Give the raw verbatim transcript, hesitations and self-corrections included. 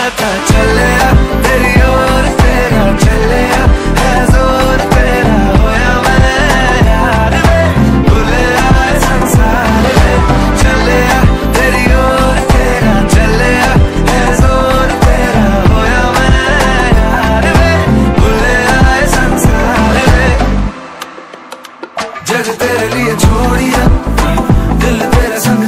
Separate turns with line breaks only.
था चलिया तेरी ओर तेरा चलिया है जोर तेरा होया मैं यार वे भुले आए संसार में चलिया तेरी ओर तेरा चलिया है जोर तेरा होया मैं यार वे भुले आए संसार में जग तेरे लिए छोड़िया दिल तेरे संग